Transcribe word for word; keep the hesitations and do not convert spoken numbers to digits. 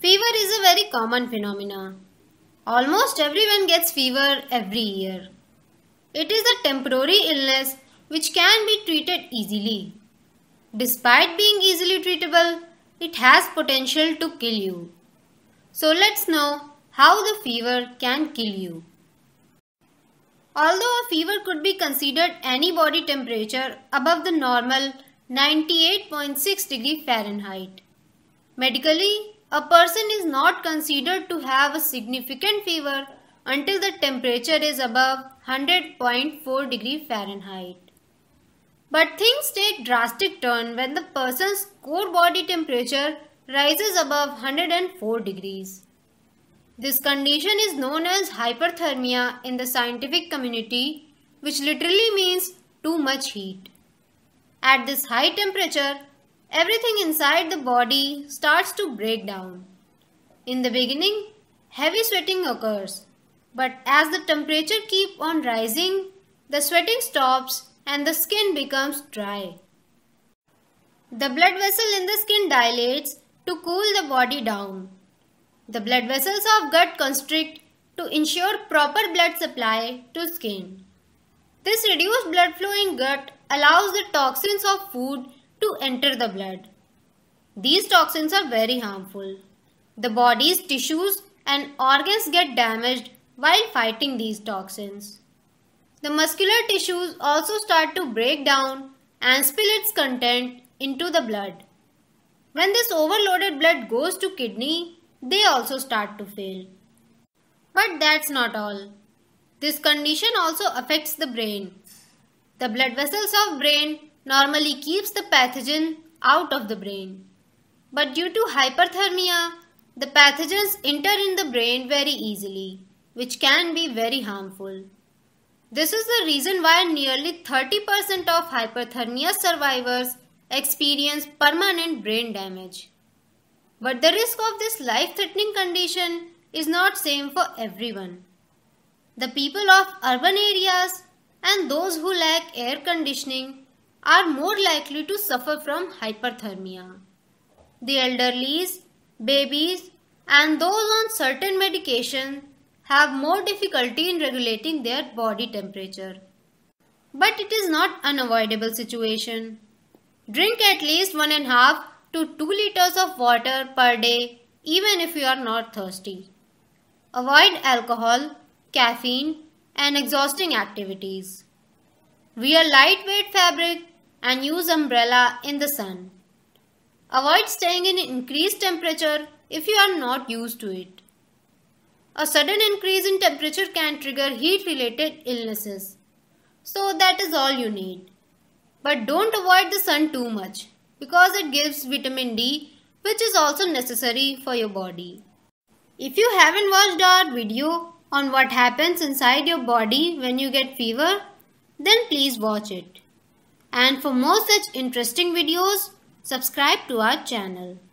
Fever is a very common phenomenon. Almost everyone gets fever every year. It is a temporary illness which can be treated easily. Despite being easily treatable, it has potential to kill you. So let's know how the fever can kill you. Although a fever could be considered any body temperature above the normal ninety-eight point six degree Fahrenheit, medically, a person is not considered to have a significant fever until the temperature is above one hundred point four degree Fahrenheit. But things take drastic turn when the person's core body temperature rises above one hundred four degrees. This condition is known as hyperthermia in the scientific community, which literally means too much heat. At this high temperature, everything inside the body starts to break down. In the beginning, heavy sweating occurs, but as the temperature keeps on rising, the sweating stops and the skin becomes dry. The blood vessel in the skin dilates to cool the body down. The blood vessels of gut constrict to ensure proper blood supply to skin. This reduced blood flow in gut allows the toxins of food to enter the blood. These toxins are very harmful. The body's tissues and organs get damaged while fighting these toxins. The muscular tissues also start to break down and spill its content into the blood. When this overloaded blood goes to kidney, they also start to fail. But that's not all. This condition also affects the brain. The blood vessels of brain normally keeps the pathogen out of the brain. But due to hyperthermia, the pathogens enter in the brain very easily, which can be very harmful. This is the reason why nearly thirty percent of hyperthermia survivors experience permanent brain damage. But the risk of this life-threatening condition is not same for everyone. The people of urban areas and those who lack air conditioning are more likely to suffer from hyperthermia. The elderlies, babies, and those on certain medication have more difficulty in regulating their body temperature. But it is not an unavoidable situation. Drink at least one and a half to two liters of water per day, even if you are not thirsty. Avoid alcohol, caffeine, and exhausting activities. Wear lightweight fabric and use umbrella in the sun. Avoid staying in increased temperature if you are not used to it. A sudden increase in temperature can trigger heat-related illnesses. So that is all you need. But don't avoid the sun too much because it gives vitamin D, which is also necessary for your body. If you haven't watched our video on what happens inside your body when you get fever, then please watch it. And for more such interesting videos, subscribe to our channel.